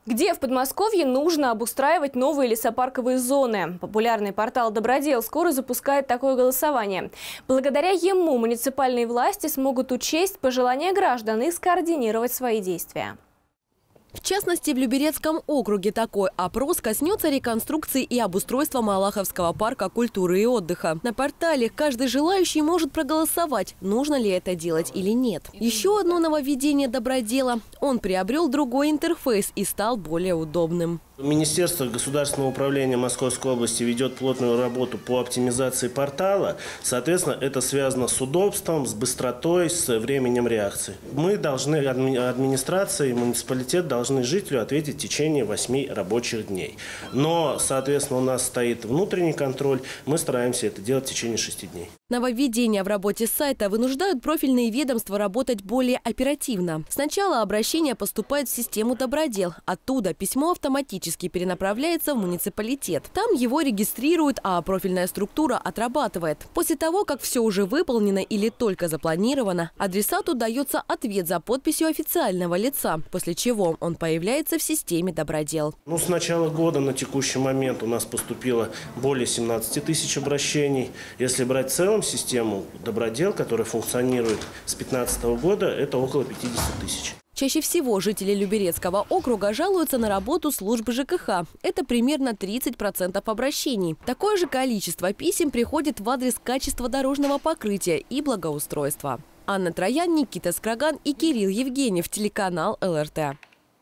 Где в Подмосковье нужно обустраивать новые лесопарковые зоны? Популярный портал «Добродел» скоро запускает такое голосование. Благодаря ему муниципальные власти смогут учесть пожелания граждан и скоординировать свои действия. В частности, в Люберецком округе такой опрос коснется реконструкции и обустройства Малаховского парка культуры и отдыха. На портале каждый желающий может проголосовать, нужно ли это делать или нет. Еще одно нововведение «Добродела». Он приобрел другой интерфейс и стал более удобным. Министерство государственного управления Московской области ведет плотную работу по оптимизации портала. Соответственно, это связано с удобством, с быстротой, с временем реакции. Мы должны, администрация и муниципалитет должны жителю ответить в течение 8 рабочих дней. Но, соответственно, у нас стоит внутренний контроль. Мы стараемся это делать в течение 6 дней. Нововведения в работе сайта вынуждают профильные ведомства работать более оперативно. Сначала обращение поступает в систему «Добродел». Оттуда письмо автоматически перенаправляется в муниципалитет. Там его регистрируют, а профильная структура отрабатывает. После того, как все уже выполнено или только запланировано, адресату дается ответ за подписью официального лица, после чего он появляется в системе «Добродел». С начала года на текущий момент у нас поступило более 17 тысяч обращений. Если брать в целом систему «Добродел», которая функционирует с 2015 года, это около 50 тысяч. Чаще всего жители Люберецкого округа жалуются на работу службы ЖКХ. Это примерно 30% обращений. Такое же количество писем приходит в адрес качества дорожного покрытия и благоустройства. Анна Троян, Никита Скраган и Кирилл Евгеньев, телеканал ЛРТ.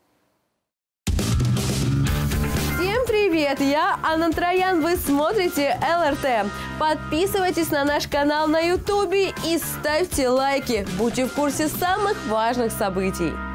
Всем привет! Я Анна Троян, вы смотрите ЛРТ. Подписывайтесь на наш канал на YouTube и ставьте лайки. Будьте в курсе самых важных событий.